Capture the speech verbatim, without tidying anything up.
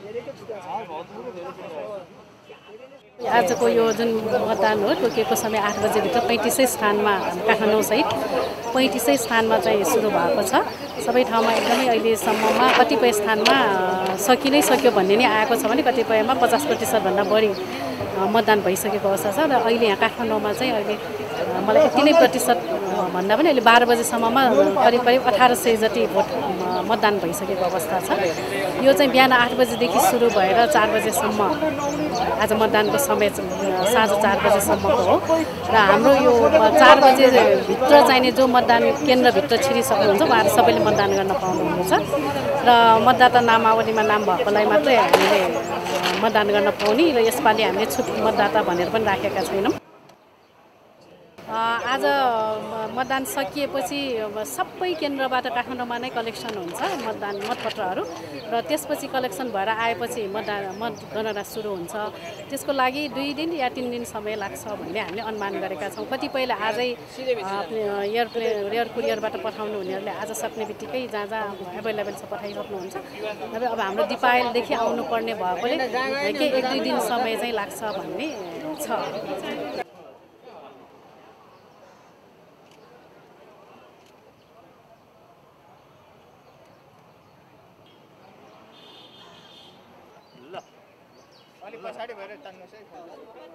आजको यो जुन मतदान हो तोकिएको समय आठ बजेभित्र पैँतिसै स्थानमा काठमाडौँ सहित पैँतिसै स्थानमा चाहिँ सुरु भएको छ। सबै ठाउँमा एकदमै अहिलेसम्ममा कतिपय स्थानमा सकि नै सक्यो भन्ने नै आएको छ भने कतिपयमा पचास प्रतिशतभन्दा बढी मतदान भइसकेको अवस्था छ। र अहिले यहाँ काठमाडौँमा चाहिँ अहिले मलाई यति नै प्रतिशत भन्दा पनि अहिले बाह्र बजेसम्ममा करिब करिब अठार सय जति भोट मतदान भइसकेको अवस्था छ। यो चाहिँ बिहान आठ बजेदेखि सुरु भएर चार बजेसम्म आज मतदानको समय साँझ चार बजेसम्मको हो। र हाम्रो यो चार बजेभित्र चाहिने जो मतदान केन्द्रभित्र छिरिसक्नुहुन्छ उहाँहरू सबैले मतदान गर्न पाउनुहुन्छ। र मतदाता नामावलीमा नाम भएकोलाई मात्रै हामीले मतदान गर्न पाउने र यसपालि हामीले छुट मतदाता भनेर पनि राखेका छैनौँ। आज मतदान सकिएपछि सबै केन्द्रबाट काठमाडौँमा नै कलेक्सन हुन्छ मतदान मतपत्रहरू र त्यसपछि कलेक्सन भएर आएपछि मतदान मतगणना सुरु हुन्छ। त्यसको लागि दुई दिन या तिन दिन समय लाग्छ भन्ने हामीले अनुमान गरेका छौँ। कतिपयले आजै एयर एयर कुरियरबाट पठाउनु हुनेहरूले आज सक्ने बित्तिकै जहाँ जहाँ एभाइलेबल छ पठाइसक्नुहुन्छ। अब हाम्रो दिपायलदेखि आउनुपर्ने भएकोले केही एक दुई दिन समय चाहिँ लाग्छ भन्ने छ। ल अलिक पछाडि भएर तान्नुहोस् है।